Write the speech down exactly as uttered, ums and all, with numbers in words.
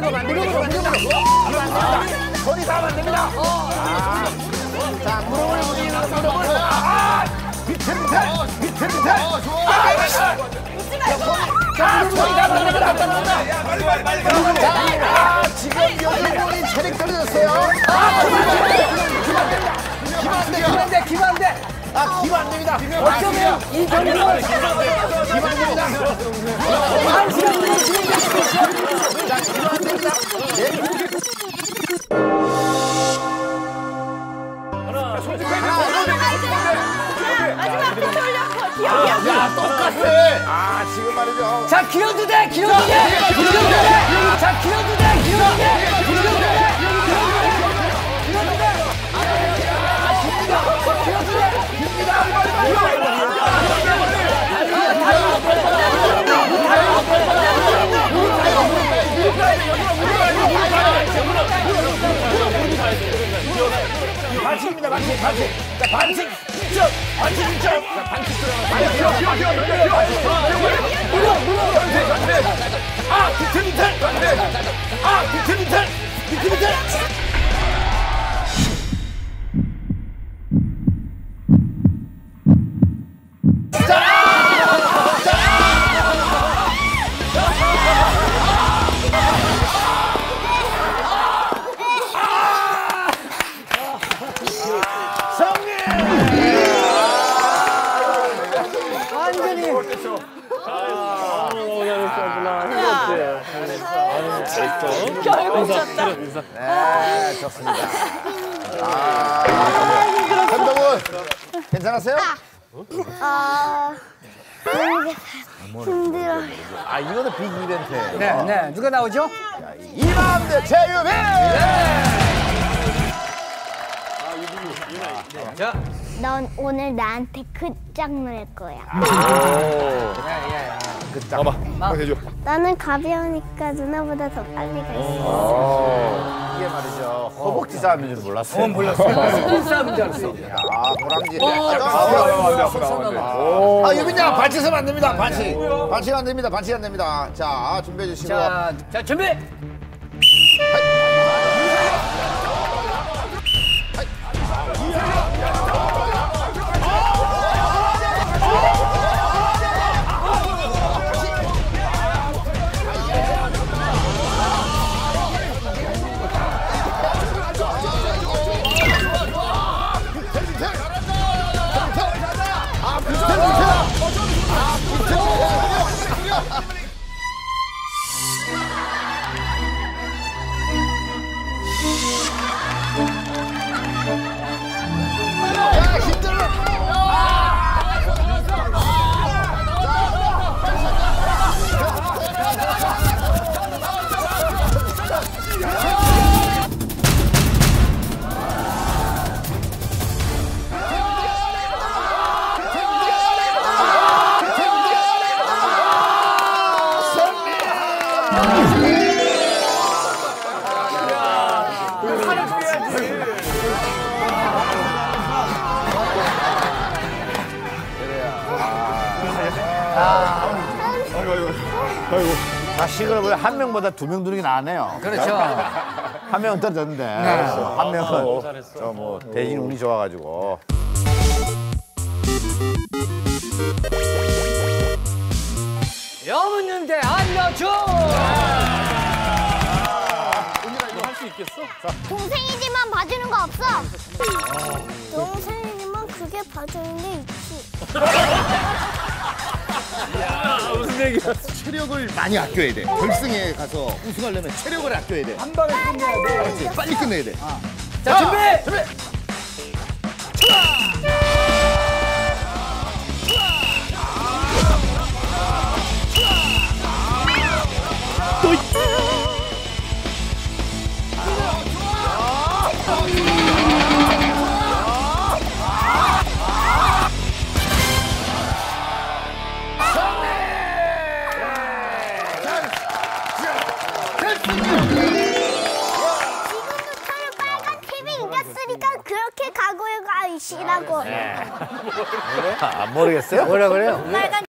무릎으로 안 됩니다. 무릎으로 안 됩니다. 손이 닿으면 안 됩니다. 아. 자, 무릎을 부리는 무릎을. 아! 밑에 밑에! 밑에 밑에! 아, 좋아! 자, 손이 닿으면 안 됩니다. 빨리 빨리 빨리 빨리. 자, 아, 지금 여성분이 체력 떨어졌어요. 아, 기만 안 됩니다. 기만 안 돼, 기만 안 돼, 기만 안 돼. 아, 기만 안 됩니다. 어쩌면 이 경기는 기만 안 됩니다. 한 시간 뒤에 진행되겠습니다. 자, 기만 안 됩니다. 하나, 솔직하게. 마지막 표 올려. 기억이야. 야, 똑같아. 아, 지금 말이죠. 자, 기어도 돼, 기어도 돼, 기어도 돼. 자, 기어도 돼, 기어도 돼, 기어도 돼. 반칙입니다, 반칙, 반칙. 자, 반칙 이 점, 반칙 이 점. 자, 반칙 들어가. 물어, 물어. 아, 밑에, 밑에. 아, 밑에, 밑에. 밑에, 밑에. 결국 졌다. 네, 좋습니다. 아, 현동훈 괜찮았어요? 아, 힘들어. 아, 이거는 빅 이벤트예요. 네, 네. 누가 나오죠? 이맘대 최유빈! 자, 넌 오늘 나한테 끝장낼 거야. 끝장. 봐봐, 해줘. 나는 가벼우니까 누나보다 더 빨리 갈 수 있어. 오, 이게 말이죠. 허벅지 싸움인 줄 몰랐어요. 어, 몰랐어요. 풀싸움인 줄 알았어. 아, 도랑지. 오. 아, 유빈 양, 반칙 쓰면 안 됩니다. 반칙. 반칙 안 됩니다. 반칙 안 됩니다. 자, 준비해 주시고. 자, 자, 준비. 자식을 보여 한 명보다 두 명 두는 게 나았네요. 그렇죠. 한 명은 떨어졌는데 한 명은 저 뭐 대진 운이 좋아가지고. 여문는데 알려줘. 동생이지만 봐주는 거 없어. 동생이지만 그게 봐주는 게 있지. 체력을 많이 아껴야 돼. 결승에 가서 우승하려면 체력을 아껴야 돼. 한 방에 끝내야 돼. 그렇지, 빨리 끝내야 돼. 자, 준비. 준비. 그렇게 각오해 가시라고. 안 모르겠어요? 뭐라 그래요? 빨간